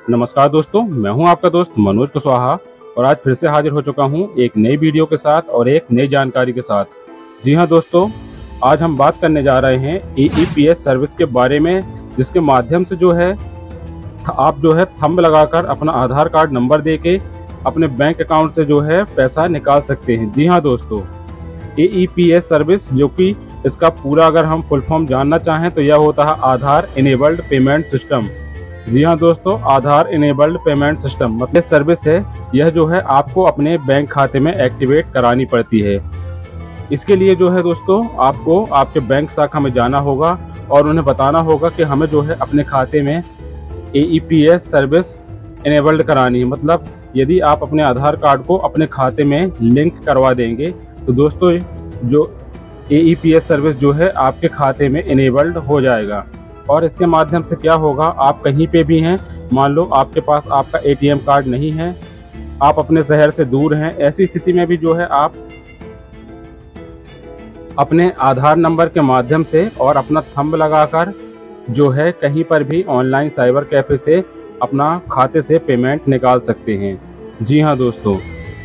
नमस्कार दोस्तों, मैं हूं आपका दोस्त मनोज कुशवाहा और आज फिर से हाजिर हो चुका हूं एक नई वीडियो के साथ और एक नई जानकारी के साथ। जी हां दोस्तों, आज हम बात करने जा रहे हैं AEPS सर्विस के बारे में, जिसके माध्यम से आप थंब लगाकर अपना आधार कार्ड नंबर देके अपने बैंक अकाउंट से पैसा निकाल सकते हैं। जी हाँ दोस्तों, AEPS सर्विस, जो कि इसका पूरा अगर हम फुल फॉर्म जानना चाहें तो यह होता है आधार इनेबल्ड पेमेंट सिस्टम। जी हाँ दोस्तों, आधार इनेबल्ड पेमेंट सिस्टम मतलब सर्विस है, यह आपको अपने बैंक खाते में एक्टिवेट करानी पड़ती है। इसके लिए दोस्तों आपको आपके बैंक शाखा में जाना होगा और उन्हें बताना होगा कि हमें अपने खाते में AEPS सर्विस इनेबल्ड करानी है। मतलब यदि आप अपने आधार कार्ड को अपने खाते में लिंक करवा देंगे तो दोस्तों जो AEPS सर्विस आपके खाते में इनेबल्ड हो जाएगा। और इसके माध्यम से क्या होगा, आप कहीं पे भी हैं, मान लो आपके पास आपका ATM कार्ड नहीं है, आप अपने शहर से दूर हैं, ऐसी स्थिति में भी आप अपने आधार नंबर के माध्यम से और अपना थंब लगाकर कहीं पर भी ऑनलाइन साइबर कैफे से अपना खाते से पेमेंट निकाल सकते हैं। जी हाँ दोस्तों,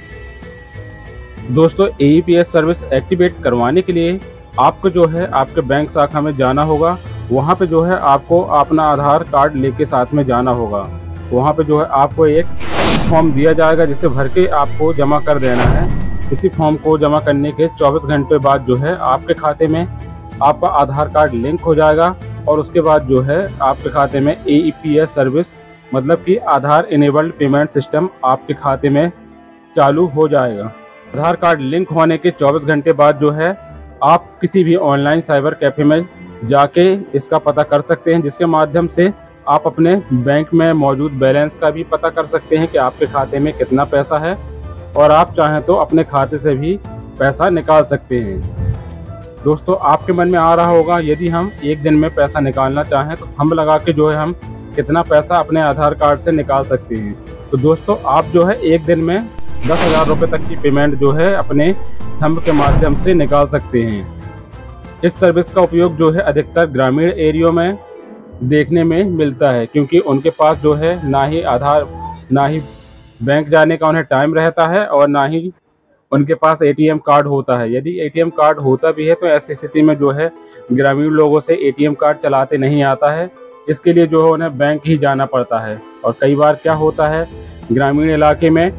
AEPS सर्विस एक्टिवेट करवाने के लिए आपको आपके बैंक शाखा में जाना होगा। वहाँ पे आपको अपना आधार कार्ड लेके साथ में जाना होगा। वहाँ पे आपको एक फॉर्म दिया जाएगा जिसे भर के आपको जमा कर देना है। इसी फॉर्म को जमा करने के 24 घंटे बाद आपके खाते में आपका आधार कार्ड लिंक हो जाएगा और उसके बाद आपके खाते में AEPS सर्विस मतलब कि आधार इनेबल्ड पेमेंट सिस्टम आपके खाते में चालू हो जाएगा। आधार कार्ड लिंक होने के 24 घंटे बाद आप किसी भी ऑनलाइन साइबर कैफे में जाके इसका पता कर सकते हैं, जिसके माध्यम से आप अपने बैंक में मौजूद बैलेंस का भी पता कर सकते हैं कि आपके खाते में कितना पैसा है, और आप चाहें तो अपने खाते से भी पैसा निकाल सकते हैं। दोस्तों आपके मन में आ रहा होगा, यदि हम एक दिन में पैसा निकालना चाहें तो थंब लगा के हम कितना पैसा अपने आधार कार्ड से निकाल सकते हैं। तो दोस्तों आप एक दिन में 10,000 रुपये तक की पेमेंट अपने थंब के माध्यम से निकाल सकते हैं। इस सर्विस का उपयोग अधिकतर ग्रामीण एरियो में देखने में मिलता है, क्योंकि उनके पास ना ही बैंक जाने का उन्हें टाइम रहता है और ना ही उनके पास ATM कार्ड होता है। यदि ATM कार्ड होता भी है तो ऐसी स्थिति में ग्रामीण लोगों से ATM कार्ड चलाते नहीं आता है। इसके लिए उन्हें बैंक ही जाना पड़ता है। और कई बार क्या होता है, ग्रामीण इलाके में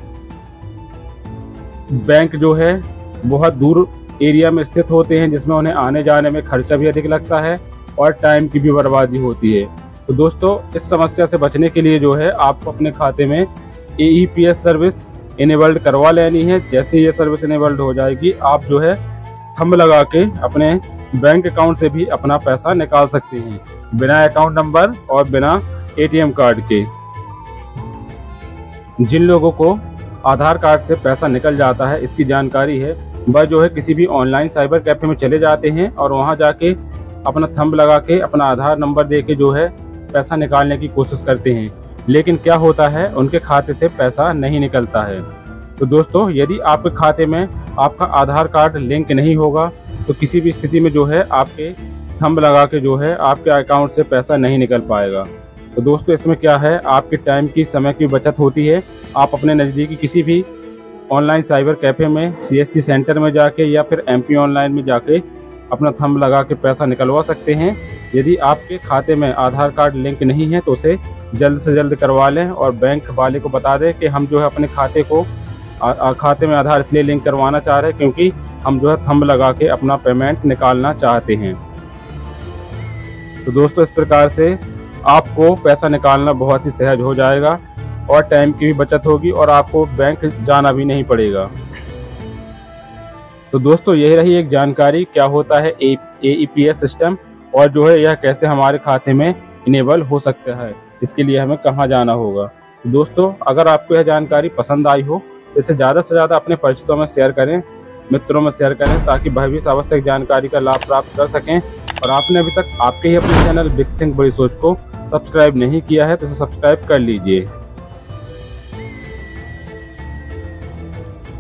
बैंक बहुत दूर एरिया में स्थित होते हैं, जिसमें उन्हें आने जाने में खर्चा भी अधिक लगता है और टाइम की भी बर्बादी होती है। तो दोस्तों इस समस्या से बचने के लिए आपको अपने खाते में AEPS सर्विस इनेबल्ड करवा लेनी है। जैसे ये सर्विस इनेबल्ड हो जाएगी, आप थंब लगा के अपने बैंक अकाउंट से भी अपना पैसा निकाल सकते हैं, बिना अकाउंट नंबर और बिना ATM कार्ड के। जिन लोगों को आधार कार्ड से पैसा निकल जाता है, इसकी जानकारी है, वह किसी भी ऑनलाइन साइबर कैफे में चले जाते हैं और वहां जाके अपना थंब लगा के अपना आधार नंबर दे के पैसा निकालने की कोशिश करते हैं। लेकिन क्या होता है, उनके खाते से पैसा नहीं निकलता है। तो दोस्तों यदि आपके खाते में आपका आधार कार्ड लिंक नहीं होगा तो किसी भी स्थिति में आपके थंब लगा के आपके अकाउंट से पैसा नहीं निकल पाएगा। तो दोस्तों इसमें क्या है, आपके टाइम की, समय की बचत होती है। आप अपने नज़दीकी किसी भी ऑनलाइन साइबर कैफे में, CSC सेंटर में जाके या फिर MP ऑनलाइन में जाके अपना थंब लगा के पैसा निकलवा सकते हैं। यदि आपके खाते में आधार कार्ड लिंक नहीं है तो उसे जल्द से जल्द करवा लें और बैंक वाले को बता दें कि हम अपने खाते में आधार इसलिए लिंक करवाना चाह रहे हैं क्योंकि हम थंब लगा के अपना पेमेंट निकालना चाहते हैं। तो दोस्तों इस प्रकार से आपको पैसा निकालना बहुत ही सहज हो जाएगा और टाइम की भी बचत होगी और आपको बैंक जाना भी नहीं पड़ेगा। तो दोस्तों यही रही एक जानकारी, क्या होता है AEPS सिस्टम और यह कैसे हमारे खाते में इनेबल हो सकता है, इसके लिए हमें कहाँ जाना होगा। तो दोस्तों अगर आपको यह जानकारी पसंद आई हो तो इसे ज़्यादा से ज़्यादा अपने परिचितों में शेयर करें, मित्रों में शेयर करें, ताकि वह भी आवश्यक जानकारी का लाभ प्राप्त कर सकें। और आपने अभी तक आपके ही अपने चैनल बिग थिंक बड़ी सोच को सब्सक्राइब नहीं किया है तो इसे सब्सक्राइब कर लीजिए।